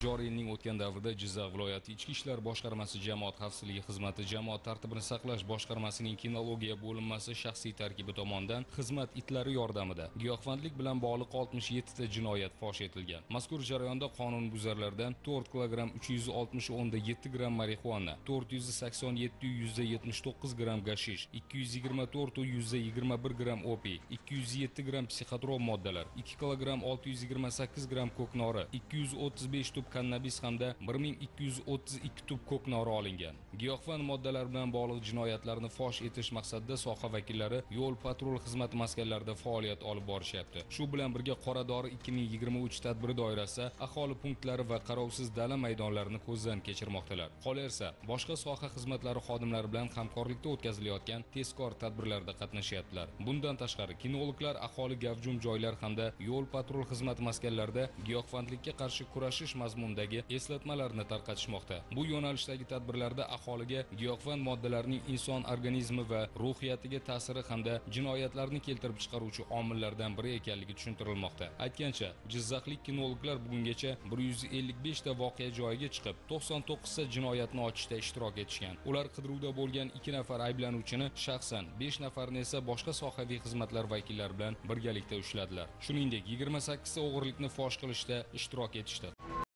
Joriy yilning o'tgan davrida Jizzax viloyati Ichki ishlar boshqarmasi jamoat xavfsizligi xizmati jamoat tartibini saqlash boshqarmasining kinologiya bo'linmasi shaxsiy tarkibi tomonidan xizmat itlari yordamida giyohvandlik bilan bog'liq 67 ta jinoyat fosh etilgan. Mazkur jarayonda qonunbuzarlardan 4 kilogramm 360.7 gram marixuana, 487.79 gram gashish, 224.121 gram opiy, 207 gram psixotrop moddalar, 2 kilogramm 628 gram ko'knori, 235 tub kannabis hamda 1232 tub ko'knori olingan. Giyohvand moddalar bilan bog'liq jinoyatlarni fosh etish maqsadida soha vakillari yo'l patrul xizmati maskanlarida faoliyat olib borishyapti. Shu bilan birga Qora dori 2023 tadbiri doirasida aholi punktlari va qarovsiz dala maydonlarini ko'zdan kechirmoqdalar. Qolaversa, boshqa soha xizmatlari xodimlari bilan hamkorlikda o'tkazilayotgan tezkor tadbirlarda qatnashyaptilar. Bundan tashqari, kinologlar aholi gavjum joylar hamda yo'l patrul xizmati maskanlarida giyohvandlikka qarshi kurashish mazmundagi eslatmalarni tarqatishmoqda. Bu yo'nalishdagi tadbirlarda aholiga giyohvand moddalarning inson organizmi va ruhiyatiga ta'siri hamda jinoyatlarni keltirib chiqaruvchi omillardan biri ekanligi tushuntirilmoqda. Aytgancha, jizzaxlik kinologlar bugungacha 155 ta voqea joyiga chiqib, 99 ta jinoyatni ochishda ishtirok etishgan. Ular qidiruvda bo'lgan 2 nafar ayblanuvchini shaxsan, 5 nafarini esa boshqa sohaviy xizmatlar vakillari bilan birgalikda ushladilar. Shuningdek, 28 ta o'g'irlikni fosh qilishda ishtirok etishdi.